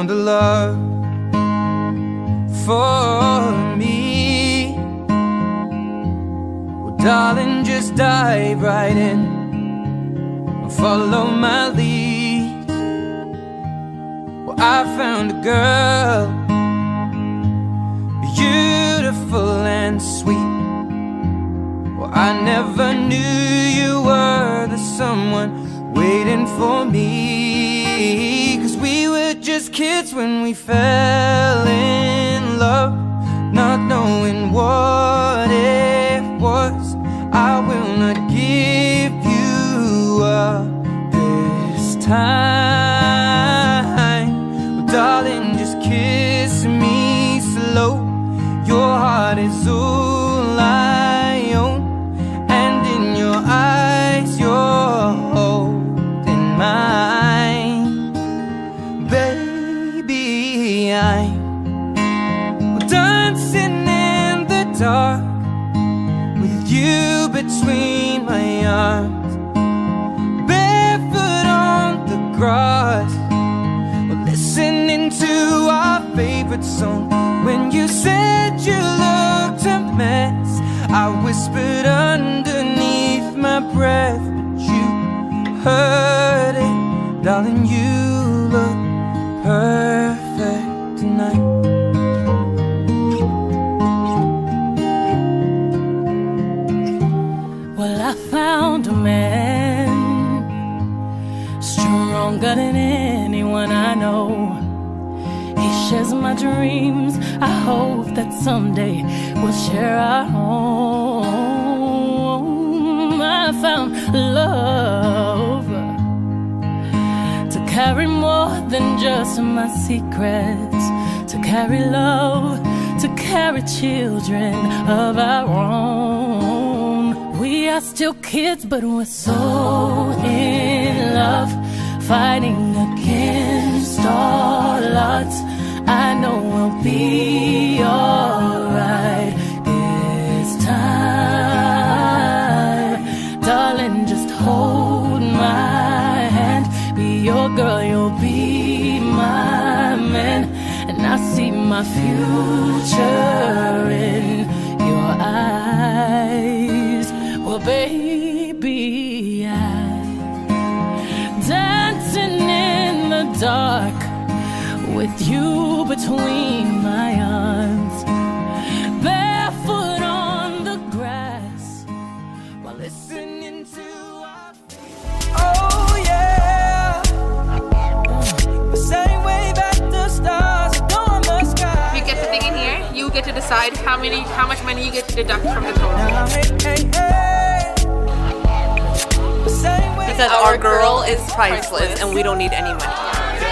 found a love for me. Well, darling, just dive right in and follow my lead. Well, I found a girl, beautiful and sweet. Well, I never knew you were the someone waiting for me. 'Cause we were just kids when we fell in love, not knowing what it was. I will not give you up this time. Well, darling, just kiss me slow. Your heart is all I own, and in your eyes you're holding mine. Baby, I'm dancing in the dark with you between my arms, barefoot on the grass. We're listening to our favorite song. When you said you looked a mess, I whispered underneath my breath, but you heard it. Darling, you look perfect tonight. Well, I found a man stronger than anyone I know. He shares my dreams. I hope that someday we'll share our home. I found love to carry more than just my secrets, to carry love, to carry children of our own. We are still kids, but we're so in love, fighting against all odds. I know we'll be alright this time. Darling, just hold my hand. Be your girl, you'll be my man. And I see my future in your eyes. Well, baby, I'm dancing in the dark with you between my arms, barefoot on the grass, while listening to our Oh yeah, the same way that the stars adorn the sky. If you get the thing in here, you get to decide how much money you get to deduct from the total. Because our girl is priceless and we don't need any money.